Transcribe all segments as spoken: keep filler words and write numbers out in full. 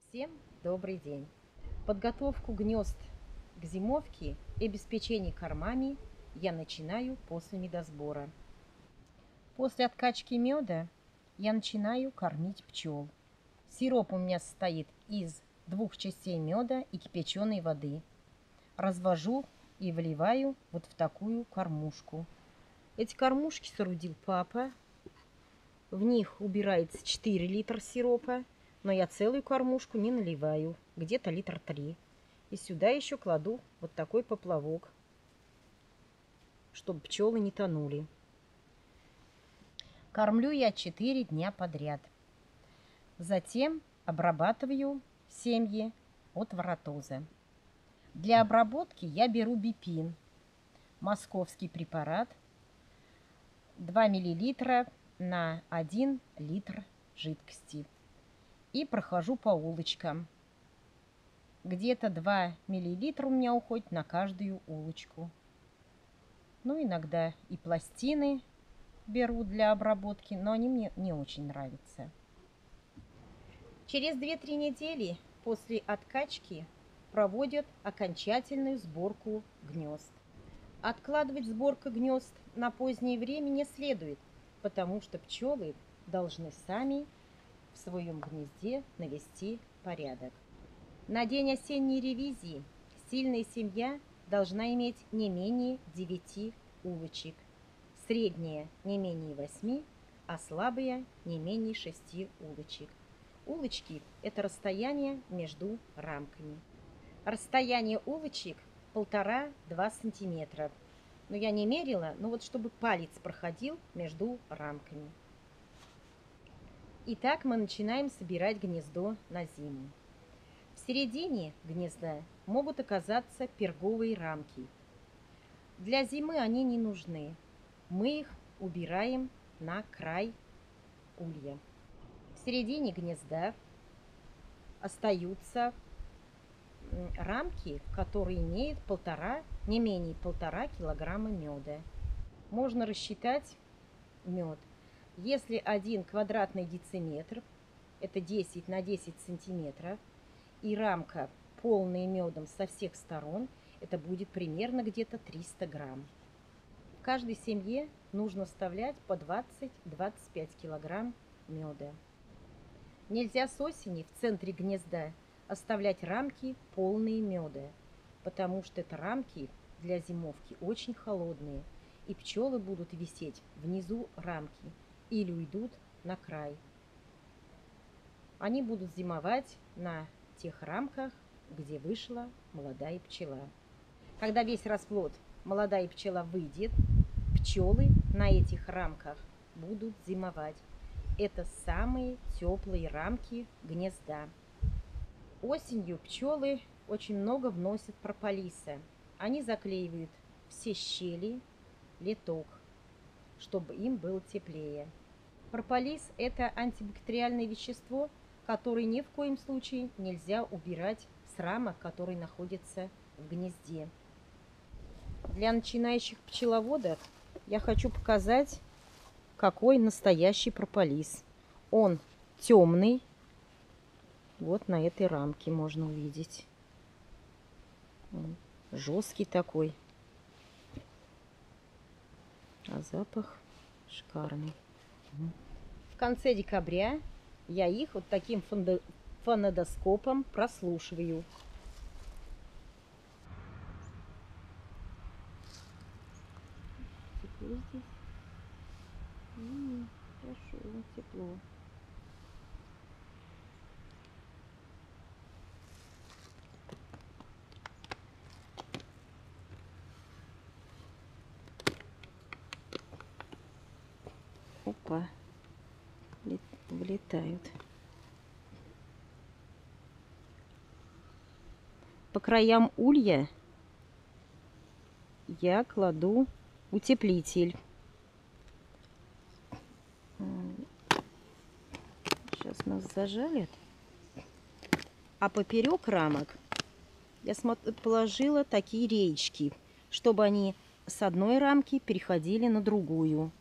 Всем добрый день! Подготовку гнезд к зимовке и обеспечение кормами я начинаю после медосбора. После откачки меда я начинаю кормить пчел. Сироп у меня состоит из двух частей меда и кипяченой воды. Развожу и выливаю вот в такую кормушку. Эти кормушки соорудил папа. В них убирается четыре литра сиропа. Но я целую кормушку не наливаю, где-то литр три. И сюда еще кладу вот такой поплавок, чтобы пчелы не тонули. Кормлю я четыре дня подряд. Затем обрабатываю семьи от воротоза. Для обработки я беру бипин, московский препарат, два миллилитра на один литр жидкости. И прохожу по улочкам. Где-то два миллилитра у меня уходит на каждую улочку. Ну, иногда и пластины беру для обработки, но они мне не очень нравятся. Через две-три недели после откачки проводят окончательную сборку гнезд. Откладывать сборку гнезд на позднее время не следует, потому что пчелы должны сами в своем гнезде навести порядок. На день осенней ревизии сильная семья должна иметь не менее девяти улочек, средняя не менее восьми, а слабая не менее шести улочек. Улочки – это расстояние между рамками. Расстояние улочек полтора-два сантиметра. Но я не мерила, но вот чтобы палец проходил между рамками. Итак, мы начинаем собирать гнездо на зиму. В середине гнезда могут оказаться перговые рамки. Для зимы они не нужны. Мы их убираем на край улья. В середине гнезда остаются рамки, которые имеют полтора, не менее полтора килограмма меда. Можно рассчитать мед. Если один квадратный дециметр, это десять на десять сантиметров, и рамка полная медом со всех сторон, это будет примерно где-то триста грамм. В каждой семье нужно вставлять по двадцать-двадцать пять килограмм меда. Нельзя с осени в центре гнезда оставлять рамки полные меда, потому что это рамки для зимовки очень холодные, и пчелы будут висеть внизу рамки или уйдут на край. Они будут зимовать на тех рамках, где вышла молодая пчела. Когда весь расплод молодая пчела выйдет, пчелы на этих рамках будут зимовать. Это самые теплые рамки гнезда. Осенью пчелы очень много вносят прополиса. Они заклеивают все щели, леток, чтобы им было теплее. Прополис – это антибактериальное вещество, которое ни в коем случае нельзя убирать с рамок, которые находятся в гнезде. Для начинающих пчеловодов я хочу показать, какой настоящий прополис. Он темный. Вот на этой рамке можно увидеть. Он жесткий такой. А запах шикарный. В конце декабря я их вот таким фонодоскопом прослушиваю. Тепло здесь. М-м, хорошо, тепло. Опа, вылетают. По краям улья я кладу утеплитель. Сейчас нас зажалят. А поперек рамок я положила такие реечки, чтобы они с одной рамки переходили на другую.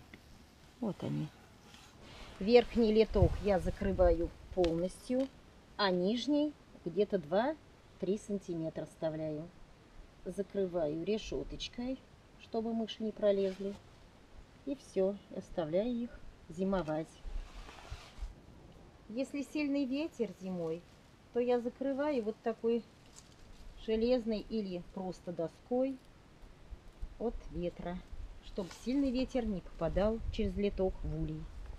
Вот они. Верхний литок я закрываю полностью. а нижний где-то два-три сантиметра оставляю. Закрываю решеточкой, чтобы мыши не пролезли. И все, оставляю их зимовать. Если сильный ветер зимой, то я закрываю вот такой железной или просто доской от ветра, чтобы сильный ветер не попадал через литок в улей.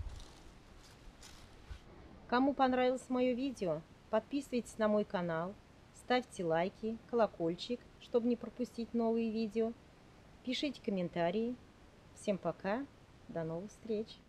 Кому понравилось мое видео, подписывайтесь на мой канал, ставьте лайки, колокольчик, чтобы не пропустить новые видео. Пишите комментарии. Всем пока, до новых встреч!